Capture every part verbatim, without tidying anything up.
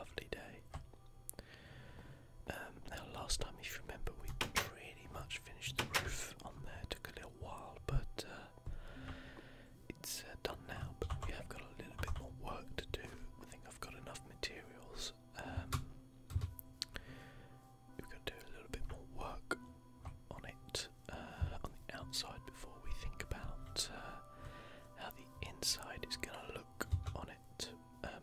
lovely day. Um, now, last time, if you remember, we pretty much finished the roof on there. Took a little while, but uh, it's uh, done now. But we have got a little bit more work to do. I think I've got enough materials. Um, we've got to do a little bit more work on it, uh, on the outside, before we think about uh, how the inside is going to look on it. Um,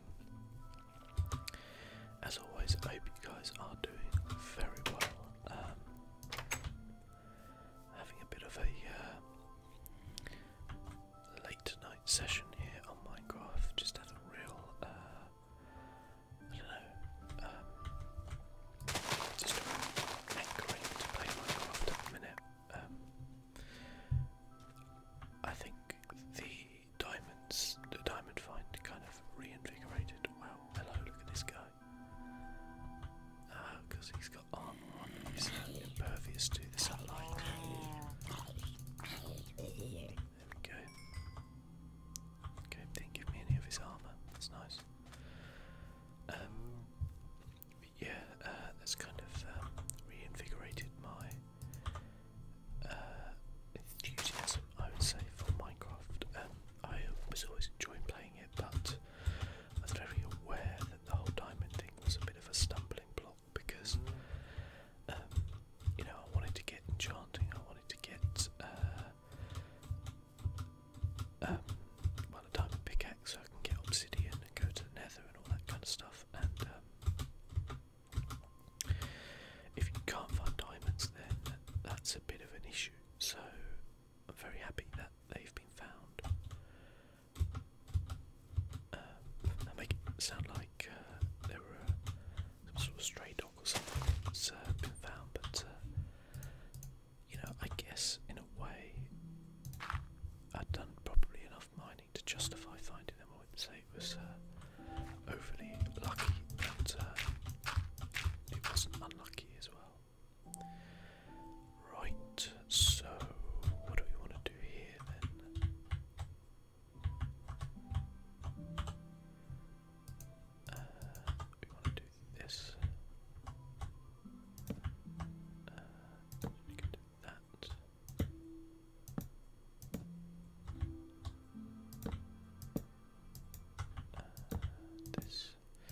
as always, I hope you guys are doing very well. Um, having a bit of a uh, late night session here on Minecraft, just having real, uh, I don't know, um, just hankering to play Minecraft at the minute. Um, I think the diamonds, the diamond find kind of reinvigorated. Wow, hello, look at this guy. Because uh, he's got armor on, he's uh, impervious to the sunlight. There we go. Okay, didn't give me any of his armor, that's nice. Um, but yeah, uh, that's kind of um, reinvigorated my uh, enthusiasm, I would say, for Minecraft. Um, I was always enjoying playing it, but I was very aware that the whole diamond thing was a bit of a stumbling block because, um, you know, I wanted to get enchanting, I wanted to get, uh, um, well, a diamond pickaxe so I can get obsidian and go to the nether and all that kind of stuff, and um, if you can't find diamonds, then that's a bit of an issue, so I'm very happy that they've been found. Um, I make it sound like uh, they were uh, some sort of stray dog or something that's uh, been found, but uh, you know, I guess in a way I'd done probably enough mining to justify finding them. I wouldn't say it was uh, overly lucky, but uh, it wasn't unlucky as well. Right, so what do we want to do here then? Uh, we want to do this. Uh, we can do that. Uh, this.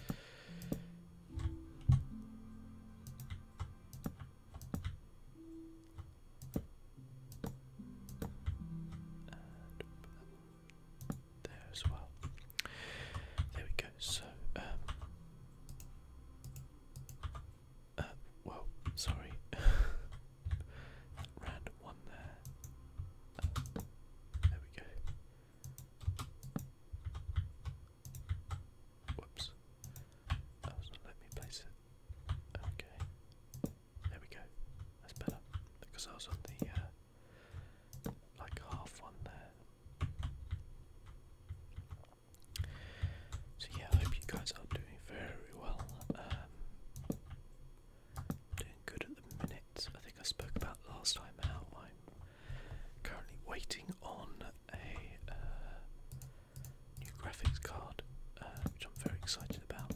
There as well. There we go. So, um, uh, well, sorry, that random one there. Uh, there we go. Whoops. That was not letting me place it. Okay. There we go. That's better because I was on the uh, like half one there. So yeah, I hope you guys are doing very well. Um, doing good at the minute. I think I spoke about last time how I'm currently waiting on a uh, new graphics card, uh, which I'm very excited about.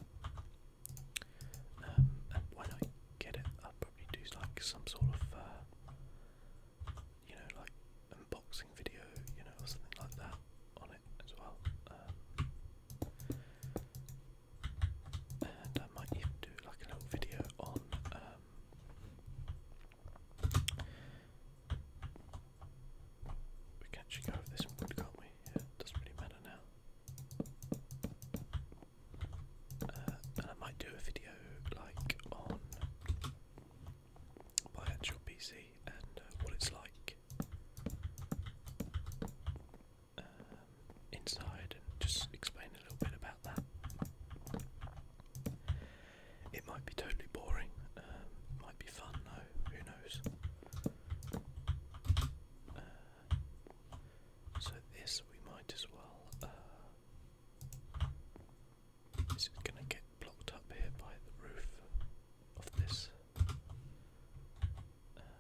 Um, and when I get it, I'll probably do like some sort of, uh, you know, like unboxing video, you know, or something like that on it as well. Um, and I might even do like a little video on um, we can actually go over this wood, can't we? Yeah, it doesn't really matter now. Uh, and I might do a video like on my actual P C and uh, what it's like um, inside, and just explain a little bit about that. It might be totally boring, um, might be fun though, who knows. Uh, so this we might as well, uh, this is going to get blocked up here by the roof of this. Uh,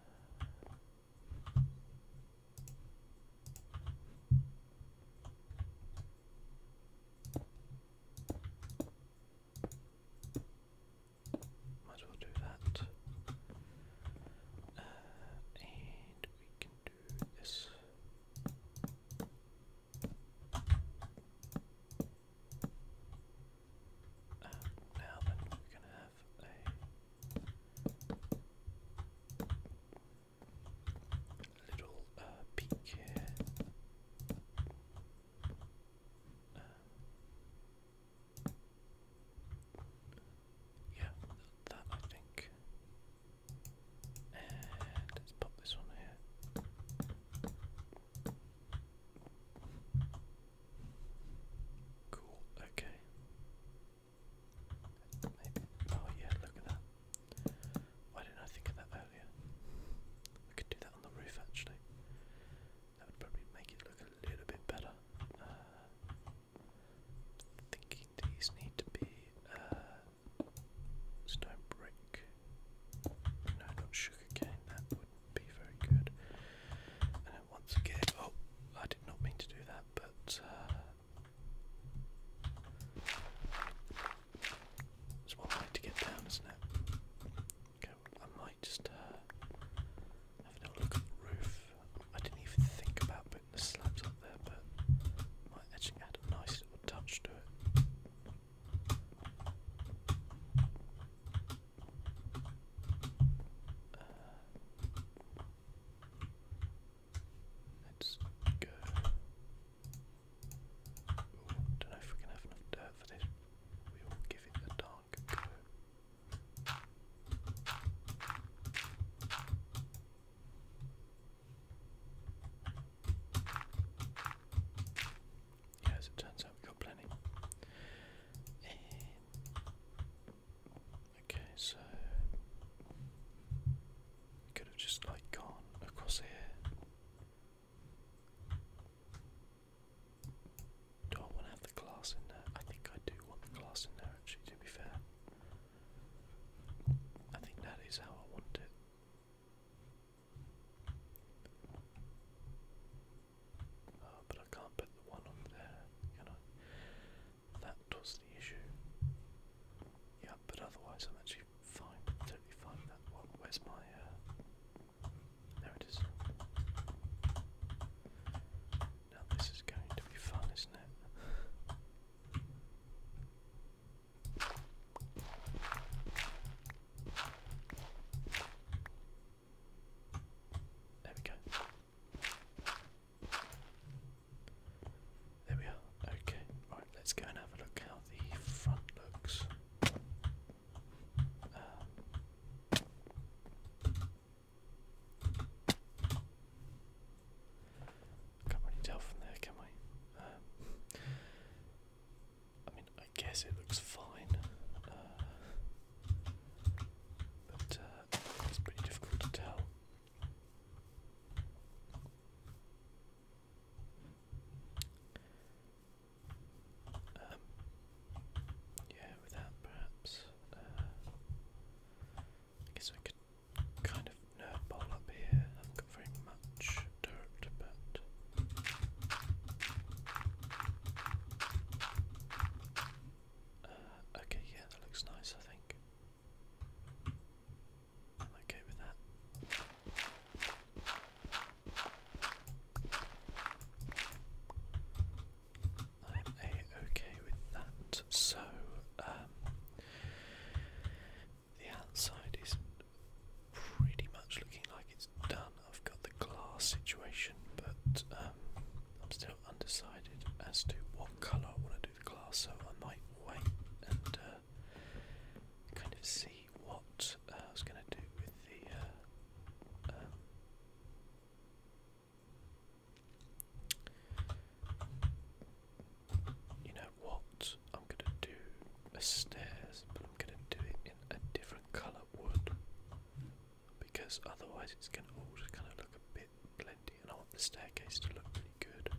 because otherwise it's going to all just kind of look a bit blendy, and I want the staircase to look really good.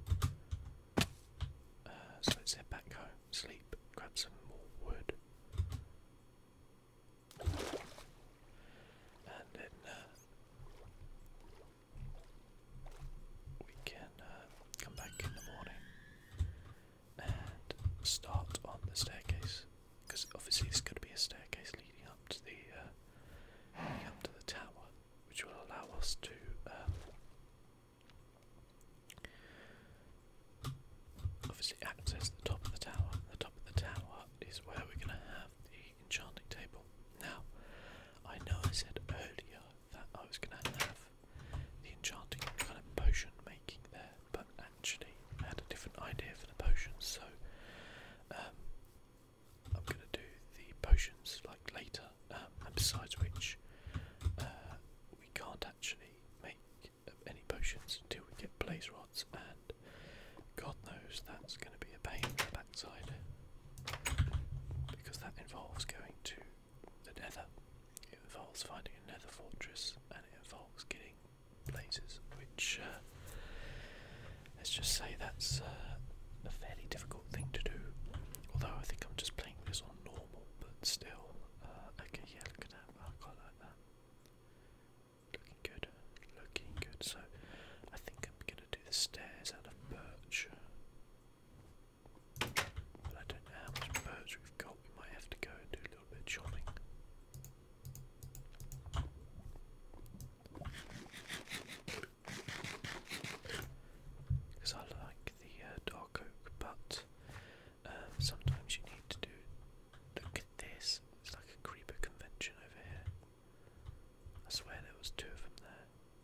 Uh, so let's head back home, sleep, grab some more wood, and then uh, we can uh, come back in the morning and start on the staircase, because obviously there's going to be a staircase leading up to the uh, leading up to the tower, which will allow us to um, obviously access the top of the tower. The top of the tower is where we're going to have the enchanting table. Now, I know I said earlier that I was going to have the enchanting kind of potion making there, but actually I had a different idea for the potions, so um, I'm going to do the potions like later, um, and besides which uh, we can't actually make any potions until we get blaze rods, and God knows that's going to be a pain in the backside, because that involves going to the nether, it involves finding a nether fortress, and it involves getting blazes, which uh, let's just say that's uh, a fairly difficult thing to do, although I think I'm just playing this on normal, but still, uh, okay, yeah, look at that, I quite like that, looking good, looking good. So I think I'm going to do the stairs out of birch, but I don't know how much birch we've got. We might have to go and do a little bit of chopping. Because I like the uh, dark oak, but um, sometimes you need to do. Look at this, it's like a creeper convention over here. I swear there was two of them there.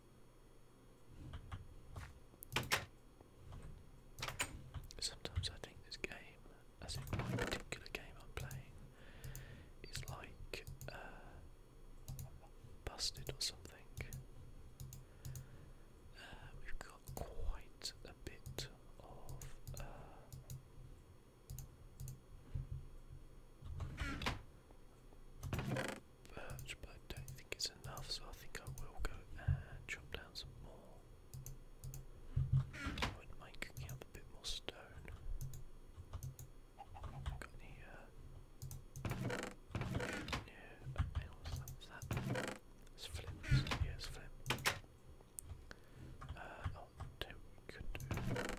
Sometimes I think this game, as in my particular game I'm playing, is like uh, busted or something. Uh, we've got quite a bit of uh, birch, but I don't think it's enough, so I think I will go and chop down some more. I wouldn't mind cooking up a bit more stone. Got any, uh, yeah, hang on, what's that? What's that? It's flint, yeah, it's flint. Uh, oh, tell you what we could do.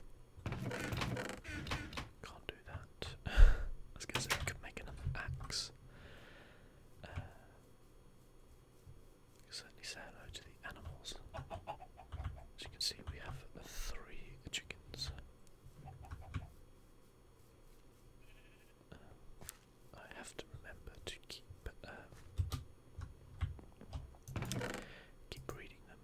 Can't do that. I was going to say we could make another axe. Uh, you can certainly say hello to the animals. As you can see, we have uh, three chickens. Um, I have to remember to keep um, keep breeding them.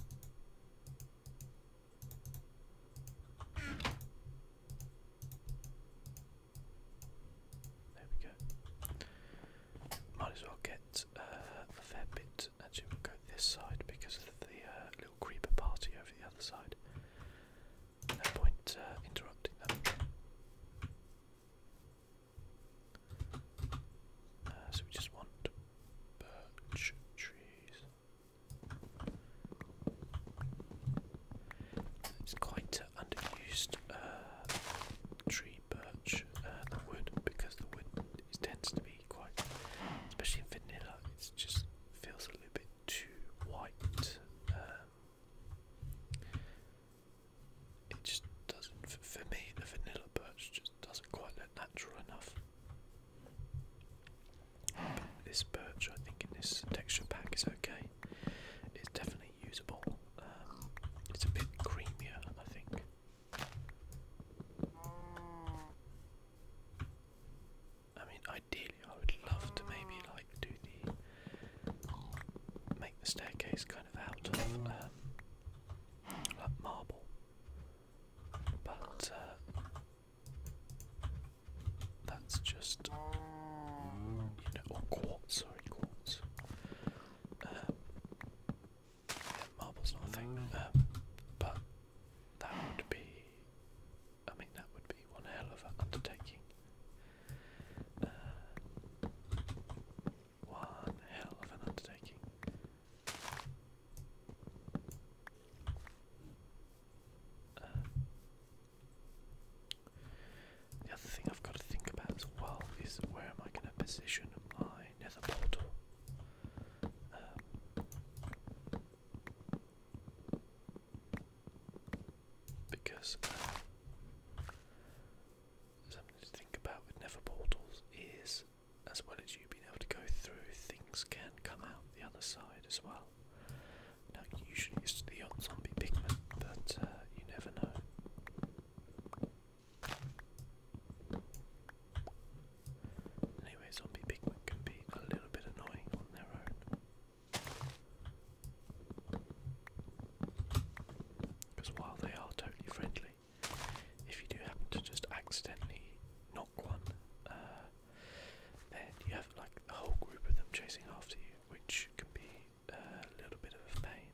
There we go. Might as well get uh, a fair bit. Actually, we'll go this side because of the uh, little creeper party over the other side. No point uh, interrupting them. Uh, so we just want birch trees. It's quite uh, underused uh, tree birch, uh, the wood, because the wood it tends to be quite, especially in vanilla, it just feels a little bit too white. Um, it just doesn't, for, for me, the vanilla birch just doesn't quite look natural enough. But this birch, I think, in this texture pack is okay. It's definitely usable. Um, it's a bit creamier, I think. I mean, ideally, I would love to maybe like do the make the staircase kind of out of um, like marble, but uh, that's just, you know, or quartz. Sorry, quartz. because uh, something to think about with nether portals is, as well as you being able to go through, things can come out the other side as well. Now, usually it's the odd zombie pigment, but uh, you never know. Anyway, zombie pigment can be a little bit annoying on their own. Because while they are totally friendly, if you do happen to just accidentally knock one, uh, then you have like a whole group of them chasing after you, which can be uh, a little bit of a pain.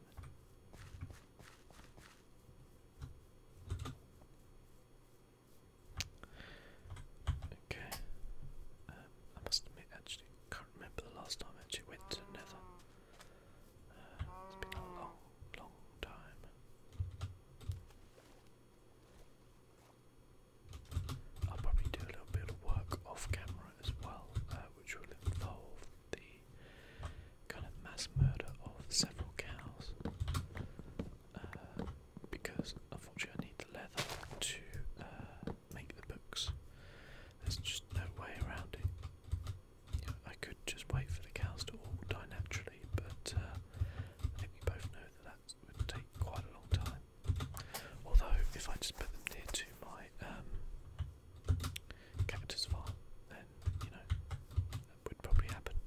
Okay, um, I must admit, actually, can't remember the last time I actually went to Nether. Uh, it's been a long, long time. I'll probably do a little bit of work off camera as well, uh, which will involve the kind of mass murder of several cows. Uh, because unfortunately I need the leather to uh, make the books. There's just no way around it. You know, I could just wait for the cows to all die naturally, but uh, I think we both know that that would take quite a long time. Although, if I just put them near to my um, cactus farm, then, you know, that would probably happen.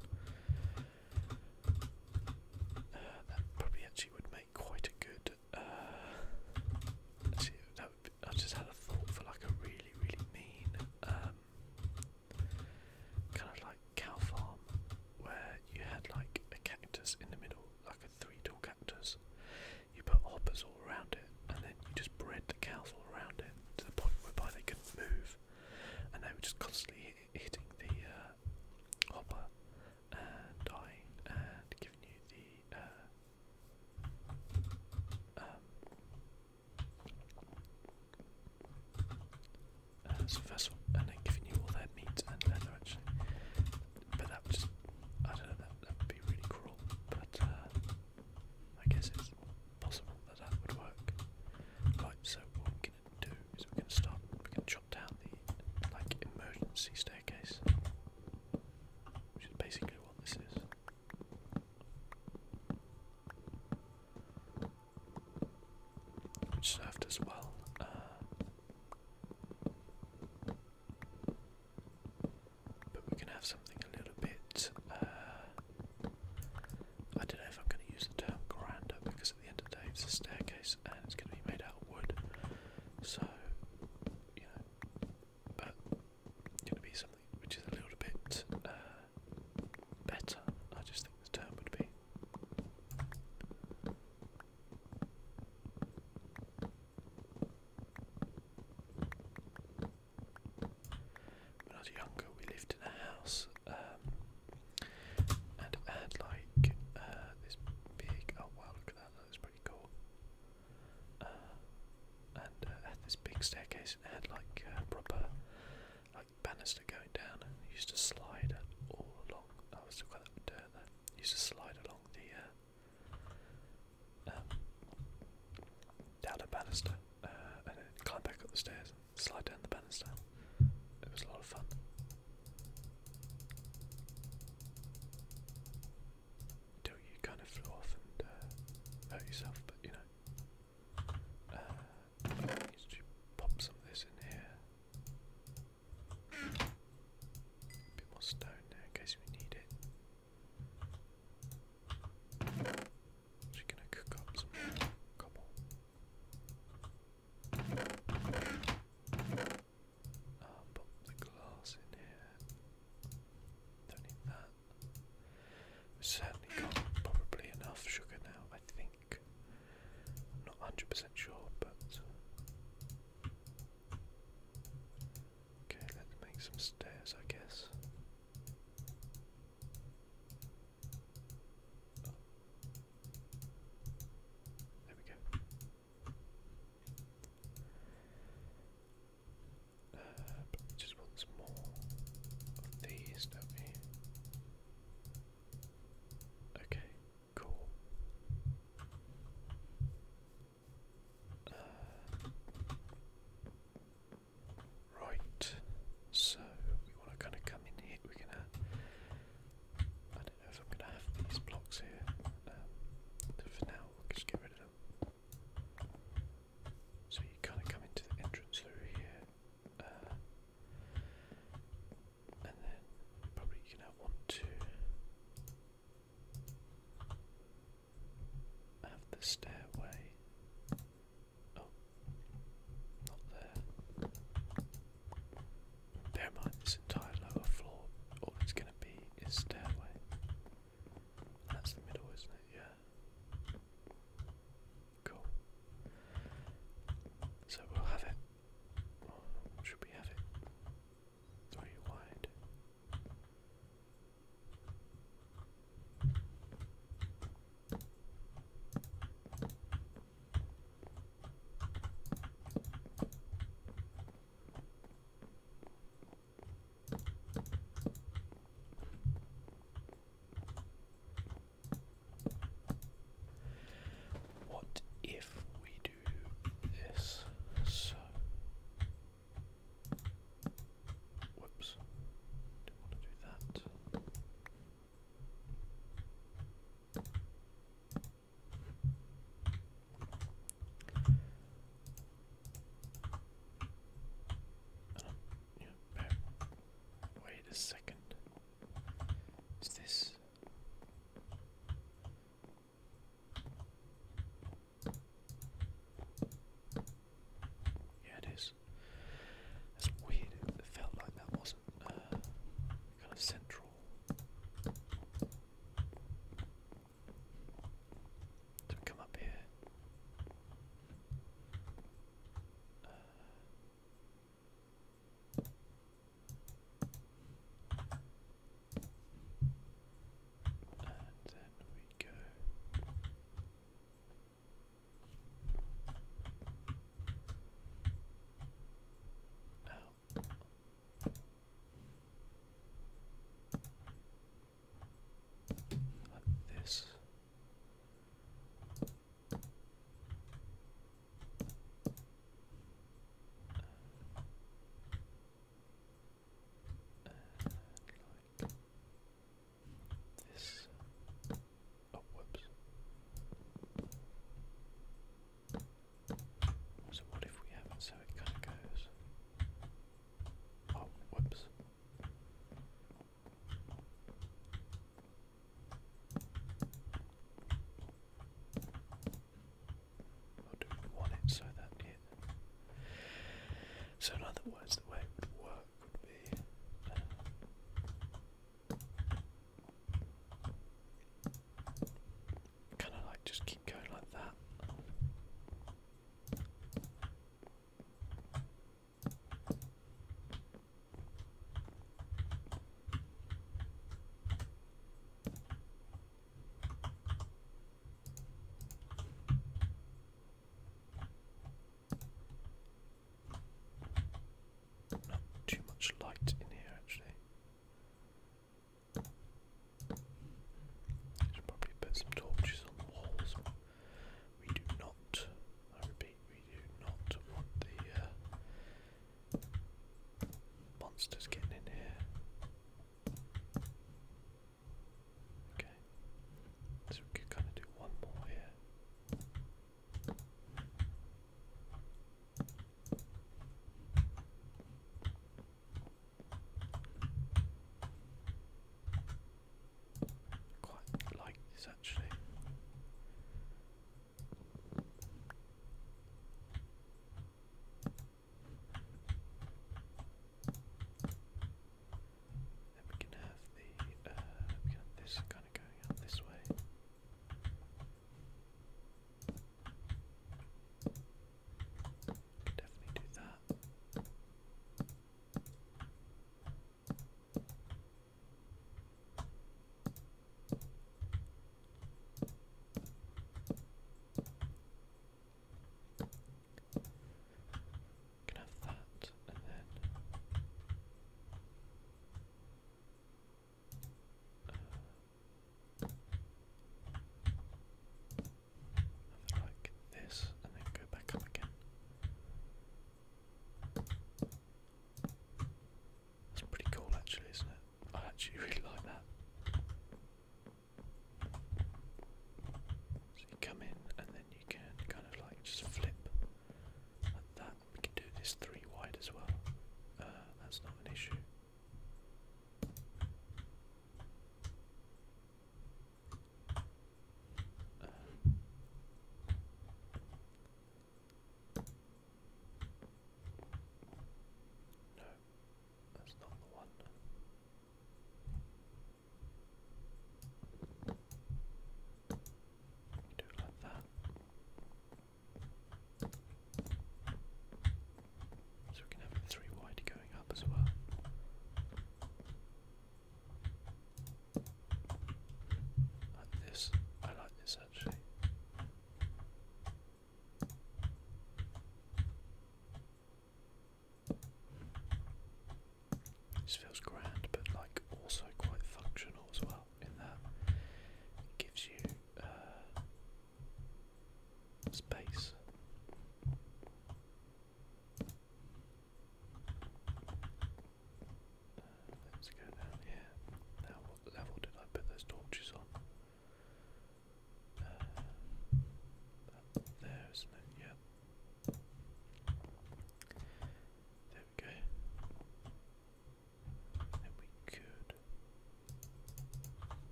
Uh, that probably actually would make quite a good, uh, actually, that would be, I just had a thought for like a really, really mean, um, kind of like cow farm, where you had like a cactus in the middle, like a three-tall cactus. You put hoppers all around it, and then you just bred the cows all around it to the point whereby they couldn't move, and they were just constantly hit, hitting the uh, hopper and dying and giving you the uh, um, uh, so first one, and then giving you all their meat and leather actually. But that would just, I don't know, that, that would be really cruel, but uh, I guess it's possible that that would work. Right, so what we're going to do is we're going to start, we're going to chop down the, like, emergency staircase, which is basically what this is. Which served us well. Uh, but we're going to have something a little bit, uh, I don't know if I'm going to use the term grander, because at the end of the day it's a staircase and it's going to be made out of wood. So, you know, but it's going to be something which is a little bit uh, better, I just think the term would be. When I was younger, we lived in a house, um, and it had like uh, this big, oh wow, look at that, that was pretty cool. Uh, and uh, had this big staircase, and it had like uh, proper like banister going down, and you used to slide all along. I was still got that dirt there. You used to slide along the uh, um, down a banister, uh, and then climb back up the stairs and slide down the banister. It was a lot of fun. Until you kind of flew off and uh, hurt yourself, but you know. Uh, you just pop some of this in here. A bit more stone there in case we need it. Just gonna cook up some more cobble. Uh, pop the glass the stairway. Oh, not there. Bear in mind, this entire lower floor, all it's going to be is stairway. That's the middle, isn't it? Yeah. Cool. So we'll have it. Or should we have it three wide? What if we do this? So, whoops, didn't want to do that. Um, yeah, bear- wait a second. Is this? Yeah, it is. That's weird. It felt like that wasn't uh, kind of central. So we come up here. Uh, and then we go. Out. Like this. And like this. Oh, whoops. So what if we have it so it kind of goes? Oh, whoops. Or do we want it so that it... So in other words, the way it would work would be... Uh, kind of like just keep going like that.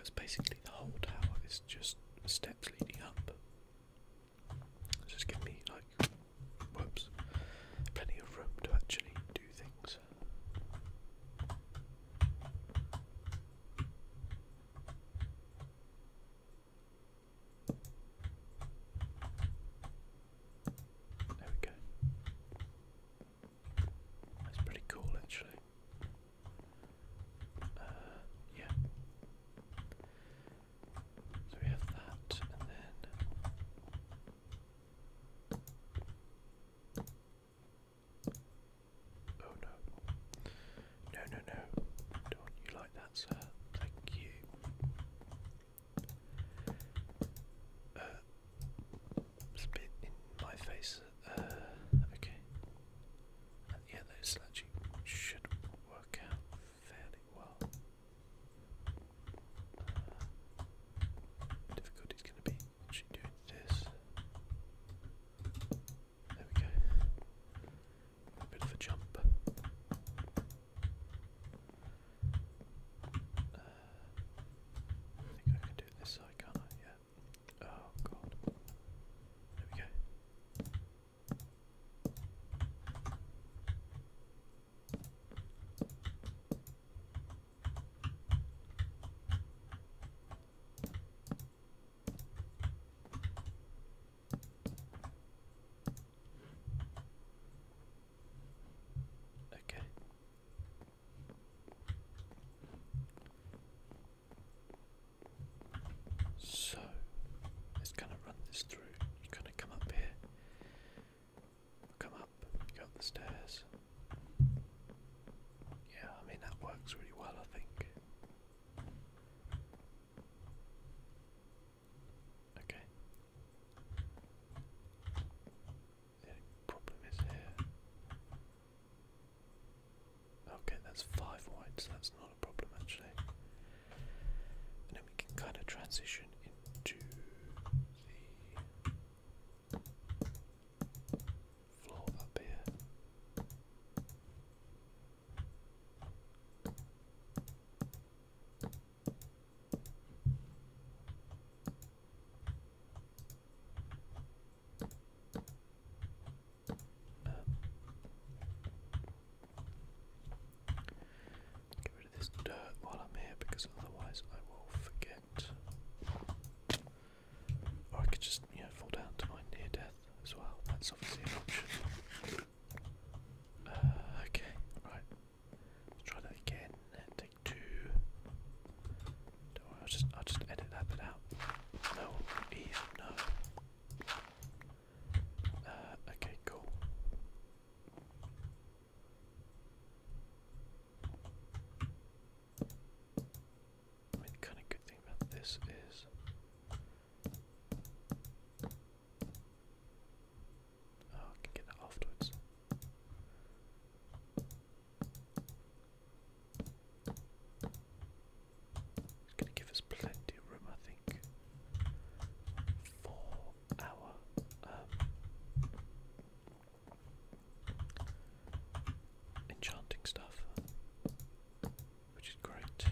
because basically the whole tower is just steps leading up. Just give me like, whoops, plenty of room to actually do things. There we go. That's pretty cool actually. Uh, yeah. So we have that, and then oh no, no, no, no! Don't want you like that, sir. Thank you. Uh, spit in my face. Uh, okay. And yeah, those actually should work out fairly well. Uh, difficulty's going to be actually doing this. There we go. A bit of a jump. Uh, I think I can do it this side, can't I? Yeah. Oh god. There we go. Okay. So let's kind of run this through. You kind of come up here, come up, go up the stairs. Yeah, I mean that works really well, I think. Okay. The only problem is here. Okay, that's five wide, so that's not a problem actually. And then we can kind of transition into the floor up here. Um, get rid of this dirt while I'm here because otherwise I will forget. Or I could just, you know, fall down to my near death as well. That's obviously an option. Uh, okay, right. Let's try that again. Take two. Don't worry, I'll just I'll just edit that bit out. No, Eve, no. Uh, okay, cool. I mean, the kind of good thing about this is oh, I can get that afterwards. It's going to give us plenty of room, I think, for our um, enchanting stuff, which is great.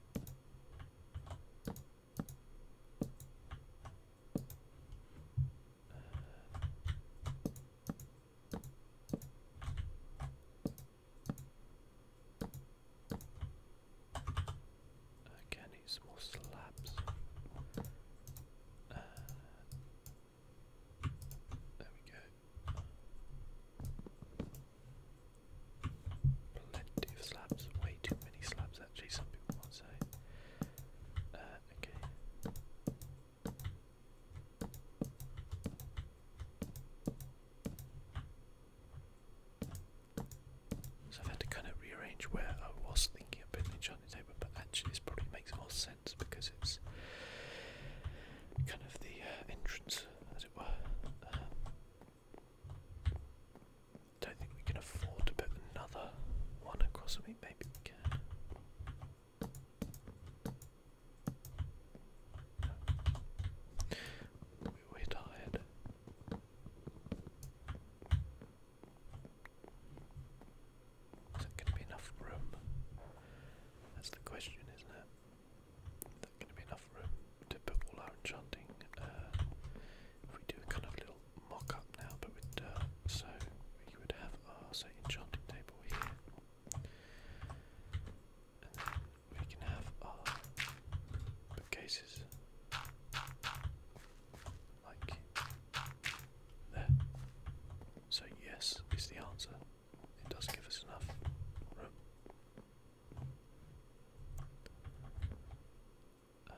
Okay, I need some more slabs. Uh, there we go. Plenty of slabs. Way too many slabs, actually, some people might say. Uh, okay. So I've had to kind of rearrange where I was thinking of putting the enchanting table, but actually this probably makes more sense because it's kind of the uh, entrance, as it were. Um, don't think we can afford to put another one across. I mean, maybe we can. No. We're tired. Is that going to be enough room? That's the question, isn't it? spaces. Like there. So yes is the answer. It does give us enough room. Uh,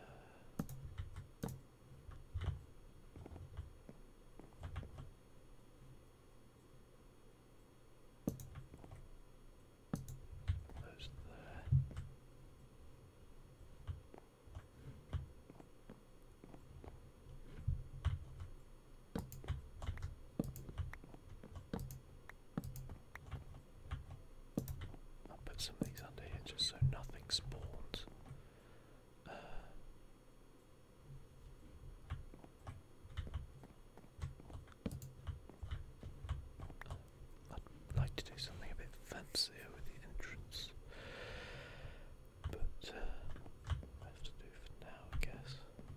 those there. I'll put some of these under here just so nothing spawns. Uh, I'd like to do something a bit fancier with the entrance, but uh, I have to do for now, I guess.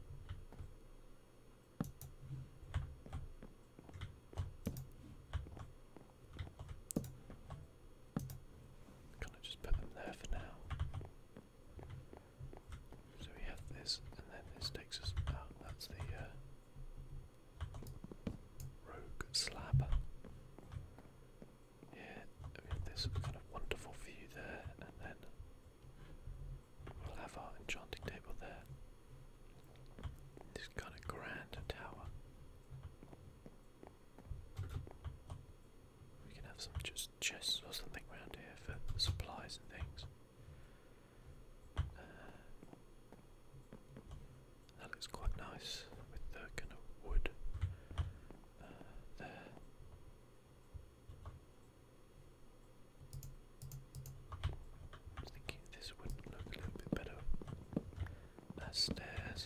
Can I just put them there for now? So we have this, and then this takes us. Oh, that's the uh, rogue slab. Yeah, we have this kind of wonderful view there, and then we'll have our enchanting table there. This kind of grand tower. We can have some just chests or something around here for supplies and things. Uh, that looks quite nice with the kind of wood uh, there. I was thinking this would look a little bit better as stairs.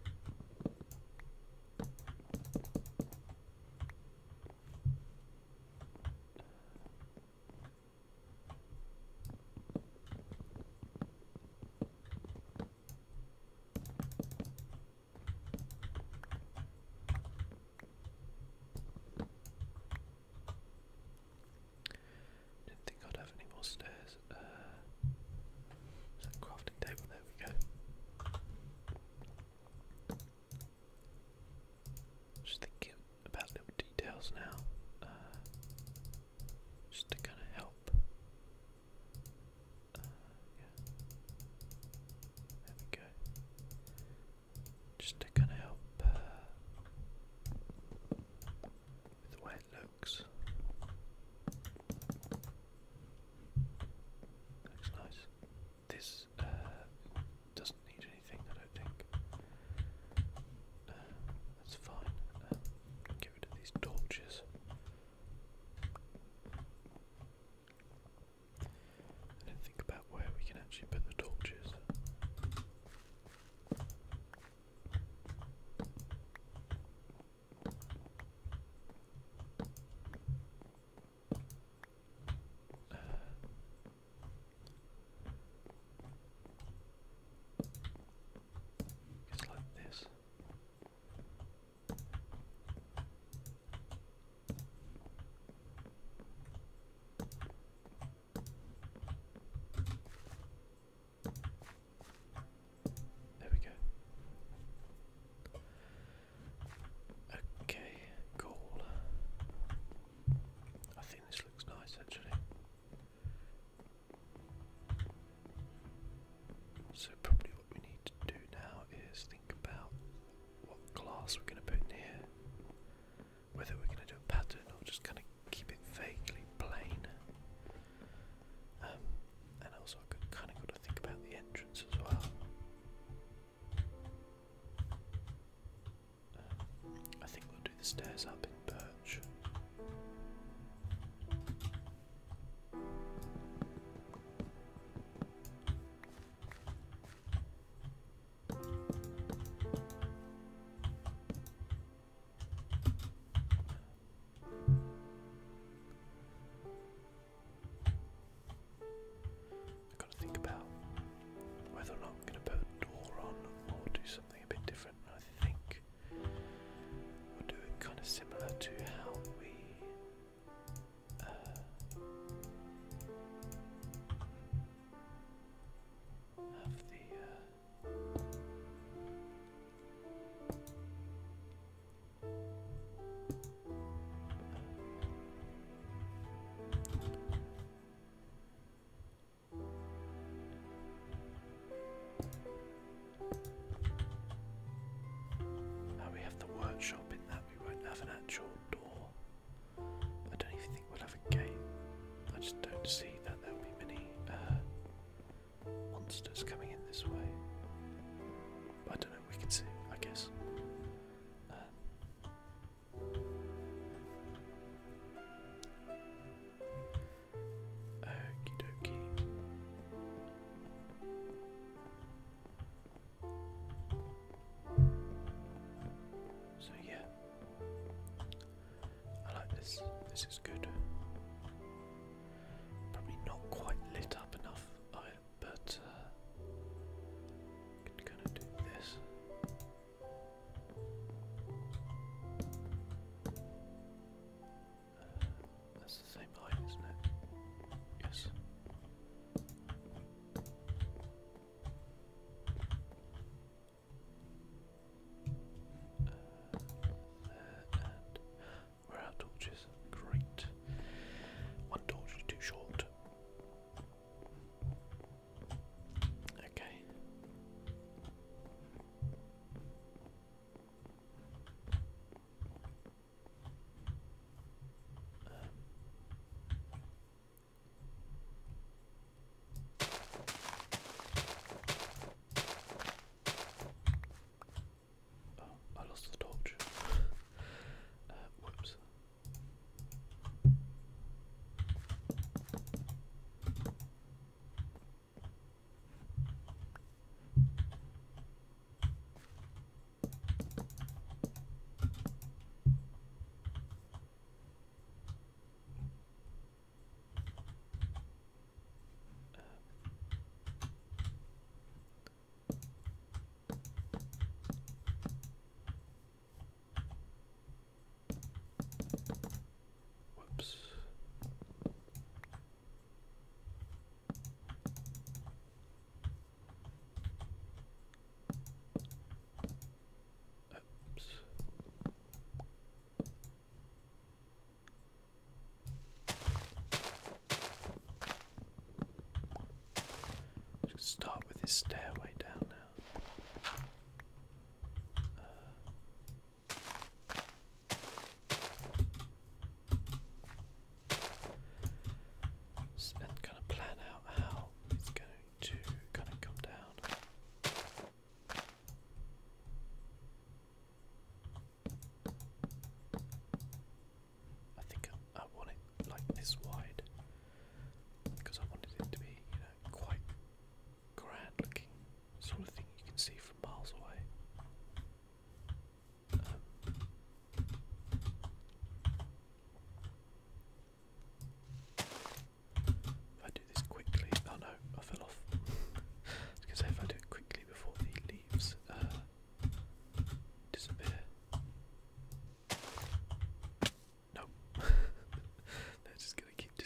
Didn't think I'd have any more stairs. Uh, is that crafting table? There we go. Just thinking about little details now, uh, just to kind of help. Uh, yeah. There we go. Just to kind of help uh, with the way it looks. Looks nice. This uh, doesn't need anything, I don't think. Uh, that's fine. Um, get rid of these torches. And then think about where we can actually put the torches. Uh, Just like this. There we go. Okay, cool. I think this looks nice actually. So probably what we need to do now is think about what glass we're going to put in here. Whether we're going to do a pattern or just kind of keep it vaguely plain. Um, and also I've kind of got to think about the entrance as well. Um, I think we'll do the stairs up in birch. I've got to think about whether or not I'm going to put a door on or do something a bit different. I think we'll do it kind of similar workshop in that we won't have an actual door. I don't even think we'll have a gate. I just don't see that there'll be many uh, monsters coming in this way. But I don't know, we can see, I guess. Um, Okie dokie. So yeah, I like this. This is good. Probably not quite lit up enough, I, but uh, could kind of do this. Uh, that's the same height, isn't it? Yes. And we're out of torches. Great. One torch is too short. Okay. Um. Oh, I lost the torch. uh, whoops. Whoops. Oops. Just start with this stairway down now. Uh, s- and kind of plan out how it's going to kind of come down. I think I, I want it like this wide because I wanted it to be, you know, quite grand looking, sort of thing you can see from miles away. Um, if I do this quickly, oh no, I fell off. I was going to say if I do it quickly before the leaves uh, disappear. No, they're just going to keep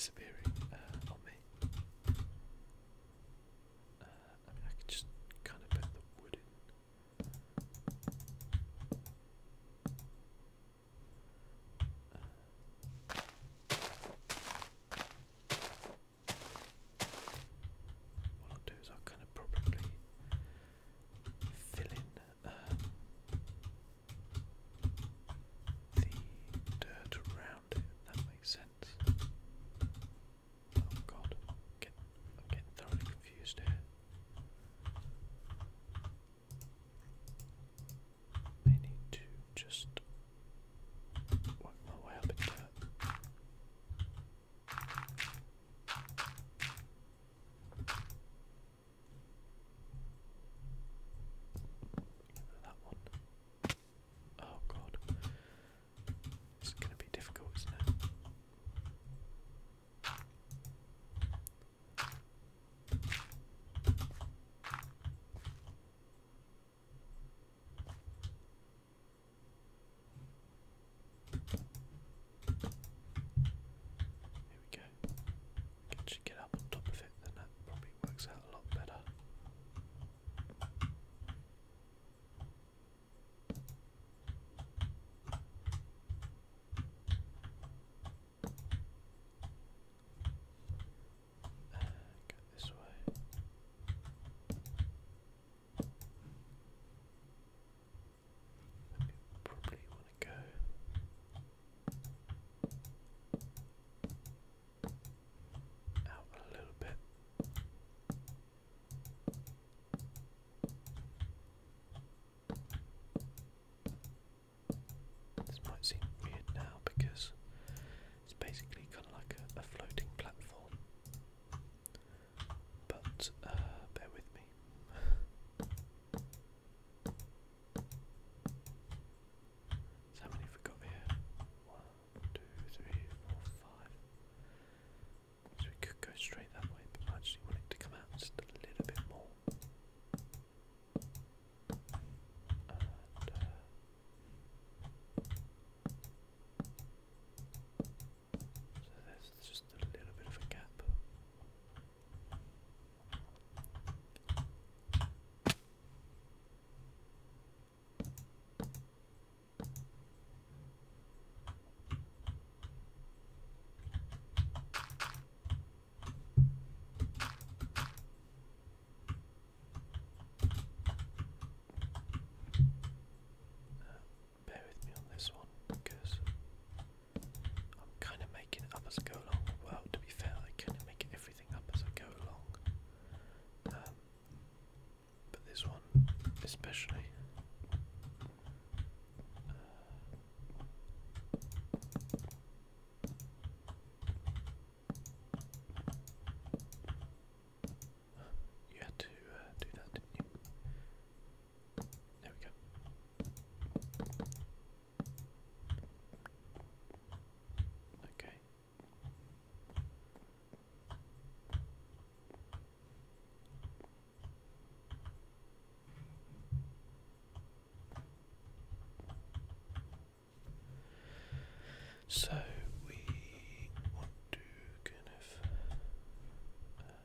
So we want to kind of uh,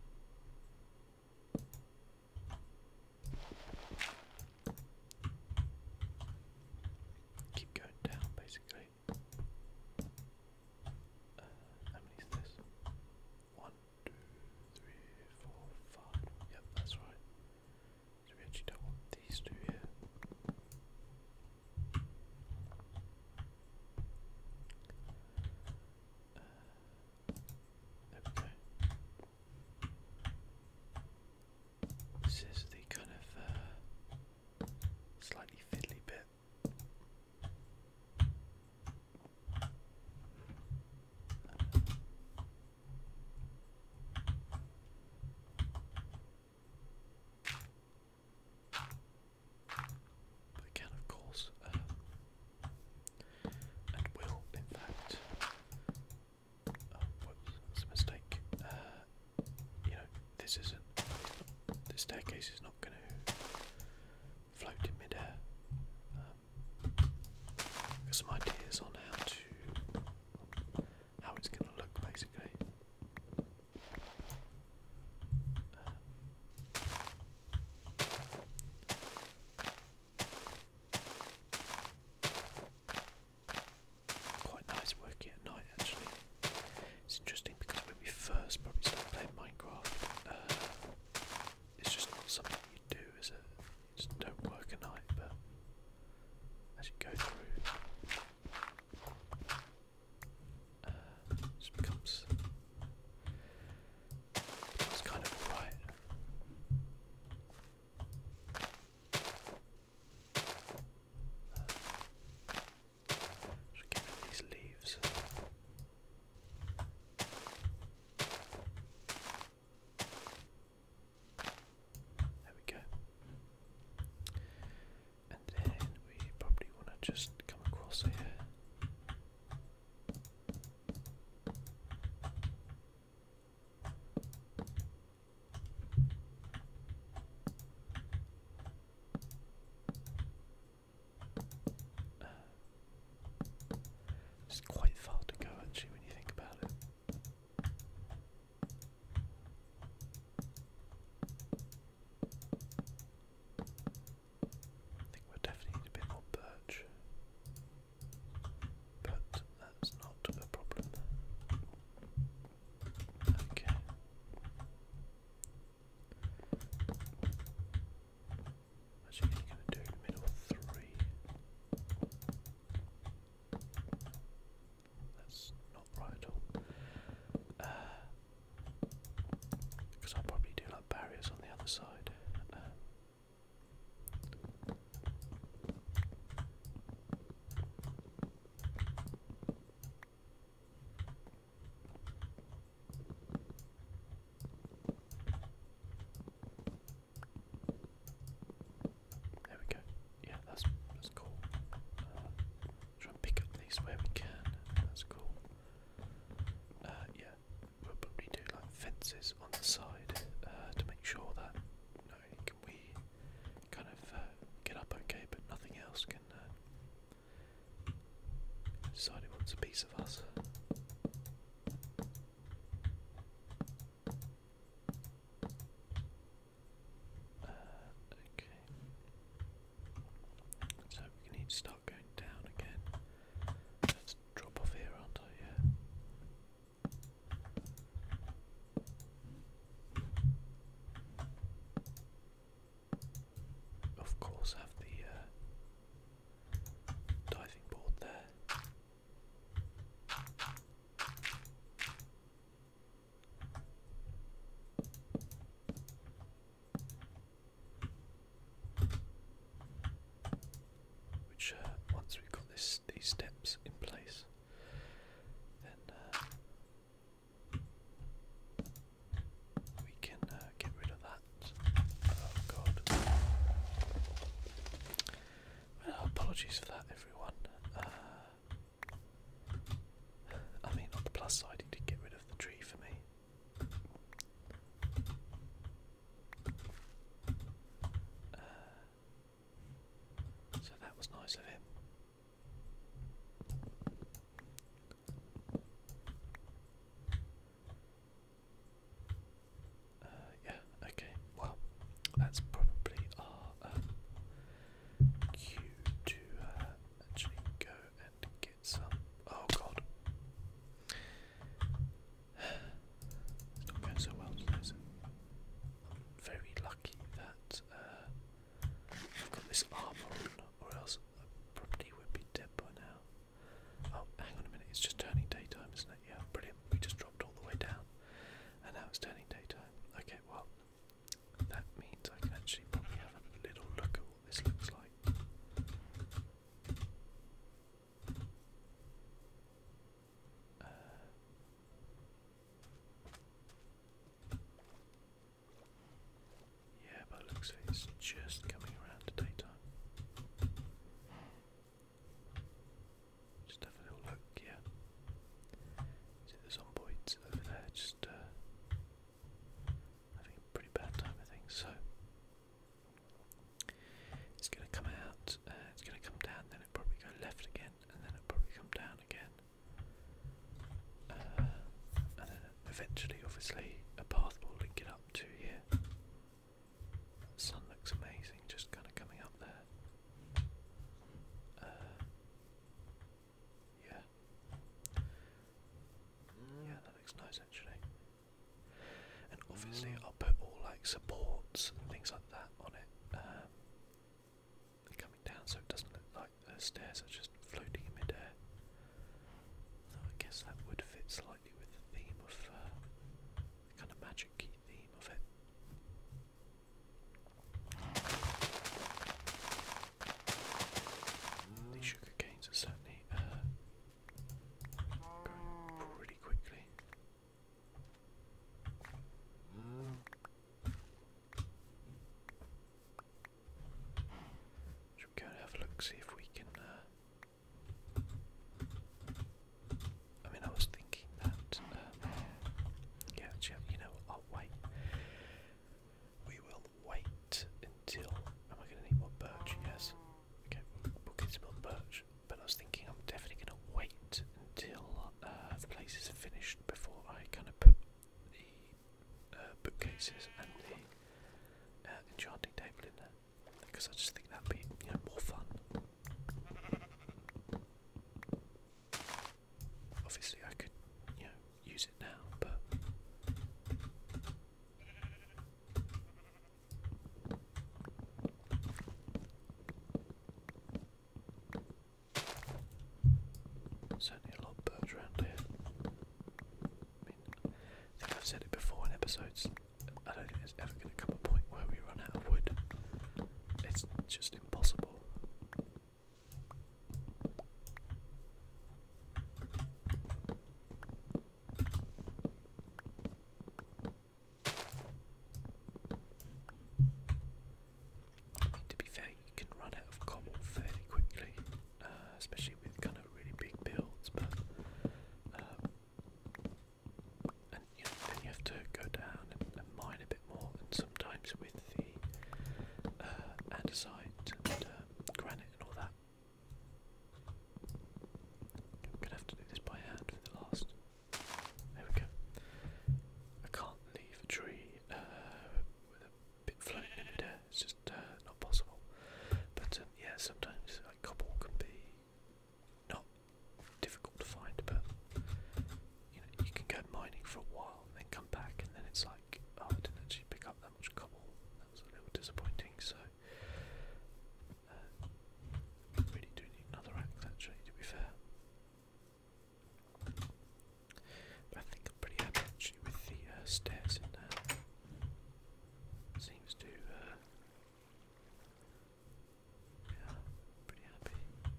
keep going down basically. Uh, how many is this? One, two, three, four, five. Yep, that's right. So we actually don't want these two here. There we go. This is the kind of uh, slightly fiddly bit. But it can, of course, um, and will, in fact. Oh, whoops, that's a mistake. Uh, you know, this isn't. The staircase is not going to float in midair. Um, got some ideas on how to, how it's going to look, basically. Um, quite nice working at night, actually. It's interesting because when we first probably started playing Minecraft, uh, it's just not something you do, is it? You just don't work at night, but as you go through, uh, it just becomes, becomes kind of alright. Should get rid of these leaves. There we go. And then we probably want to just come across here. Uh, it's quite far to go, actually, when you think about it. I think we'll definitely need a bit more birch, but that's not a problem. Okay. Actually, only going to do middle three. That's not right at all. Because I'll probably do like barriers on the other side. Um, There we go. Yeah, that's that's cool. Uh, try and pick up these where we can. That's cool. Uh, yeah, we'll probably do like fences on the side uh, to make sure that not only can we kind of uh, get up okay, but nothing else can uh, decide it wants a piece of us. Uh, okay. So we need to start going down again. Let's drop off here, aren't I? Yeah. Of course, have the uh, diving board there. Which, uh, once we've got this, these steps in place, then uh, we can uh, get rid of that. Oh god. Well, apologies for that, everyone. Uh, I mean, on the plus side, he did get rid of the tree for me. Uh, so that was nice of him. looks like it's just coming around to daytime. Just have a little look, yeah. See the zomboids over there, just uh, having a pretty bad time, I think. So it's going to come out, uh, it's going to come down, then it'll probably go left again, and then it'll probably come down again. Uh, and then eventually, obviously, a path will link it up to here. The sun looks amazing, just kind of coming up there. Uh, yeah. Yeah, that looks nice actually. And obviously, I'll put all like supports and things like that on it. Um, coming down so it doesn't look like the stairs are just floating in midair. Though I guess that would fit slightly with the theme of uh, the kind of magic-y theme of it. These sugar canes are certainly uh, growing pretty quickly. Should we go and have a look, see if we can uh, I mean I was thinking that um, yeah, actually, you know what, I'll wait. We will wait until, am I going to need more birch? Yes. Okay, we'll get some more birch, but I was thinking I'm definitely going to wait until uh, the place is finished before I kind of put the uh, bookcases and the uh, enchanting table in there, because I just think that'd be, you know, more fun. Obviously I could, you know, use it now, but certainly a lot of birds around here. I mean, I think I've said it before in episodes. I don't think there's ever going to come a point where we run out of wood. It's just impossible. I mean, to be fair, you can run out of cobble fairly quickly, uh, especially with kind of really big builds, but um, and you know, then you have to go down and, and mine a bit more, and sometimes with the uh, andesite and um, granite and all that. I'm gonna have to do this by hand for the last. There we go. I can't leave a tree uh, with a bit floating in midair. It's just uh, not possible. But um, yeah, sometimes like cobble can be not difficult to find, but you know, you can go mining for a while and then come back, and then it's like, oh, I didn't actually pick up that much cobble. That was a little disappointing. So uh, really do need another axe, actually, to be fair. But I think I'm pretty happy actually with the uh, stairs in there. Seems to uh, yeah, pretty happy.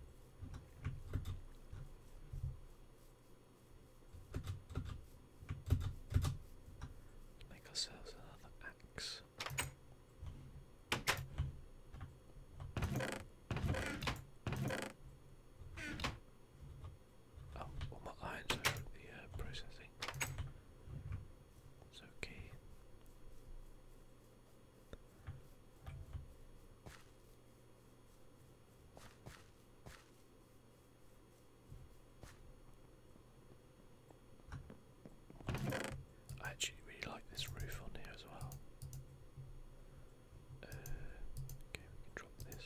Make ourselves another axe. Oh, all my irons are at the uh, processing. It's okay. I actually really like this roof on here as well. Uh, okay, we can drop this.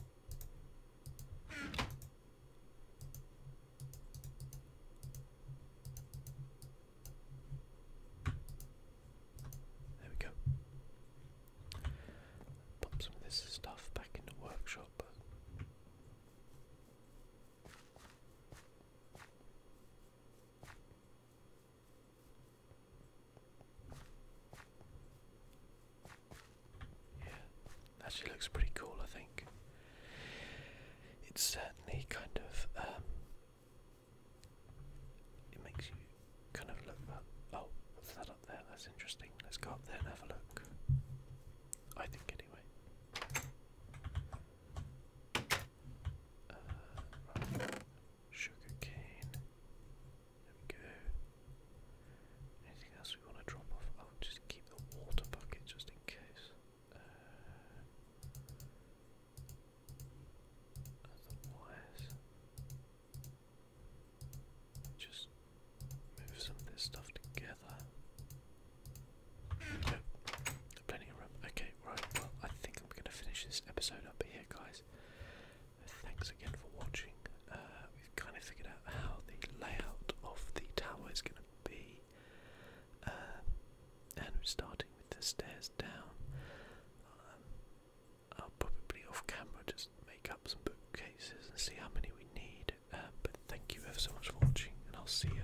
There we go. Pop some of this stuff back in the workshop. Yeah, actually looks pretty cool, I think. It's certainly kind of, um, it makes you kind of look up. Oh, what's that up there? That's interesting. Let's go up there and have a look. I think, anyway. just make up some bookcases and see how many we need. Um, but thank you ever so much for watching, and I'll see you